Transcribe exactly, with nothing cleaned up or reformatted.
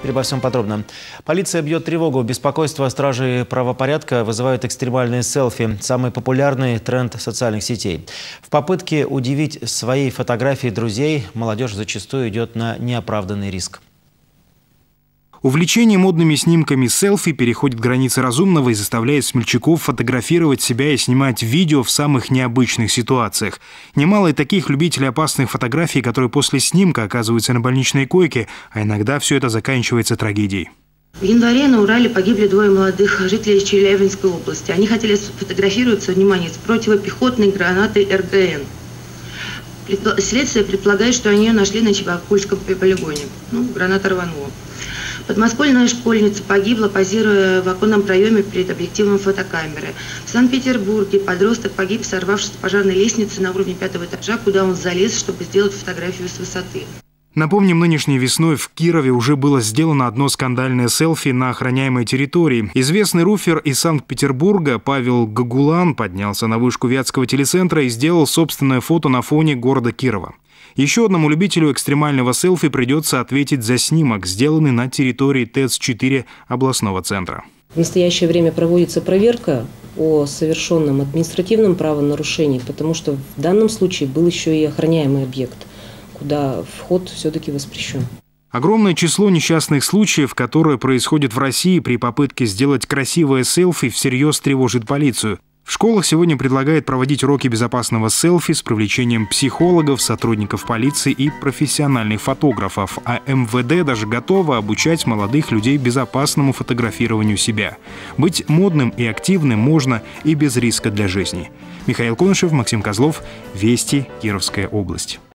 Теперь обо всем подробно. Полиция бьет тревогу. Беспокойство стражей правопорядка вызывают экстремальные селфи. Самый популярный тренд социальных сетей. В попытке удивить своей фотографией друзей молодежь зачастую идет на неоправданный риск. Увлечение модными снимками селфи переходит границы разумного и заставляет смельчаков фотографировать себя и снимать видео в самых необычных ситуациях. Немало и таких любителей опасных фотографий, которые после снимка оказываются на больничной койке, а иногда все это заканчивается трагедией. В январе на Урале погибли двое молодых жителей Челябинской области. Они хотели сфотографироваться, внимание, с противопехотной гранатой эр гэ эн. Следствие предполагает, что они ее нашли на Чебокульском полигоне. Ну, граната рванула. Подмосковная школьница погибла, позируя в оконном проеме перед объективом фотокамеры. В Санкт-Петербурге подросток погиб, сорвавшись с пожарной лестницы на уровне пятого этажа, куда он залез, чтобы сделать фотографию с высоты. Напомним, нынешней весной в Кирове уже было сделано одно скандальное селфи на охраняемой территории. Известный руфер из Санкт-Петербурга Павел Гагулан поднялся на вышку Вятского телецентра и сделал собственное фото на фоне города Кирова. Еще одному любителю экстремального селфи придется ответить за снимок, сделанный на территории тэ эц четыре областного центра. В настоящее время проводится проверка о совершенном административном правонарушении, потому что в данном случае был еще и охраняемый объект, куда вход все-таки воспрещен. Огромное число несчастных случаев, которые происходят в России при попытке сделать красивое селфи, всерьез тревожит полицию. В школах сегодня предлагают проводить уроки безопасного селфи с привлечением психологов, сотрудников полиции и профессиональных фотографов. А эм вэ дэ даже готово обучать молодых людей безопасному фотографированию себя. Быть модным и активным можно и без риска для жизни. Михаил Конышев, Максим Козлов, Вести, Кировская область.